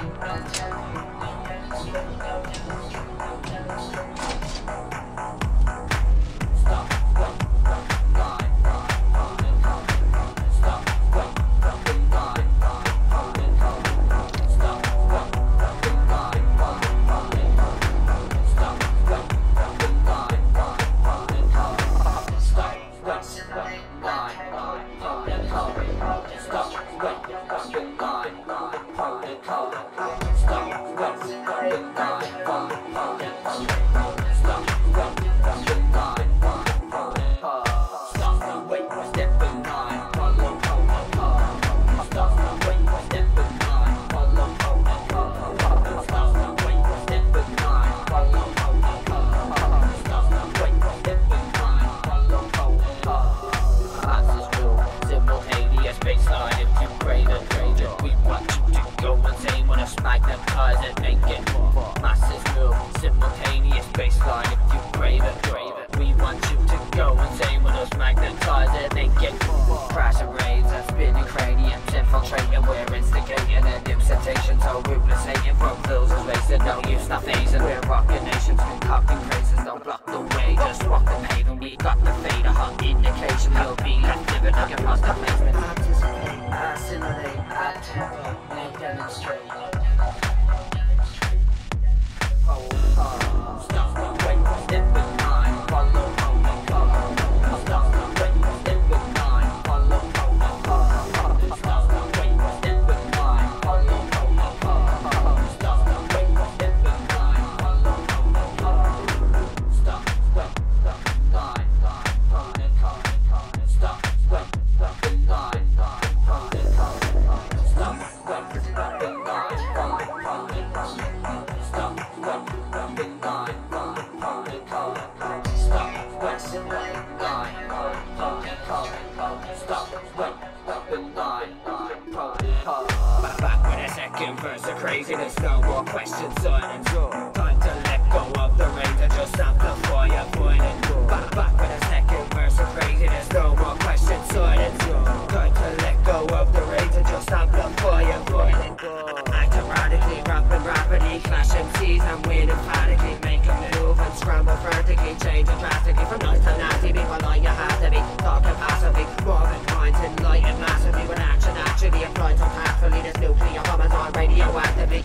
Back with a second verse of craziness, no more questions, silence. Time to let go of the reins and just amplify your point. Back with a second verse of craziness, no more questions, silence. Time to let go of the reins and just amplify your point. Act erratically, rapping rapidly, clash MCs and win emphatically. Make a move and scramble vertically, change it drastically from nice to nasty. People like you have to be talking passively, morbid minds enlightened massively with action actually applied so tactfully. This nuclear bombers on radioactively,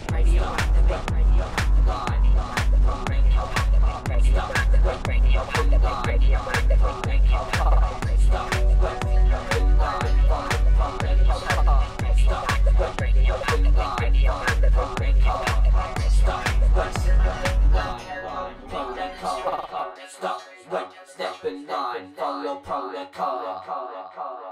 Stop, wait, step in line, follow protocol.